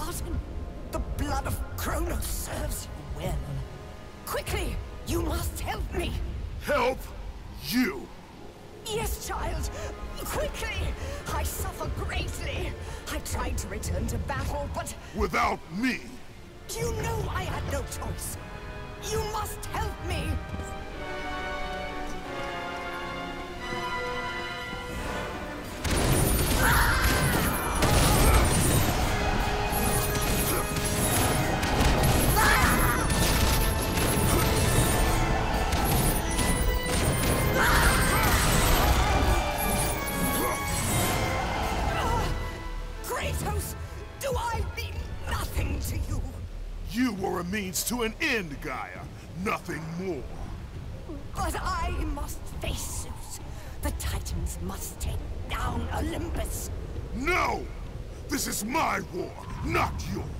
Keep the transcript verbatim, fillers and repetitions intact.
forgotten? The blood of Kronos serves you well. Quickly, you must help me. Help you? Yes, child. Quickly! I suffer greatly. I tried to return to battle, but... Without me? You know I had no choice. You must help me. Kratos, do I mean nothing to you? You were a means to an end, Gaia. Nothing more. But I must face Zeus. The Titans must take down Olympus. No! This is my war, not yours.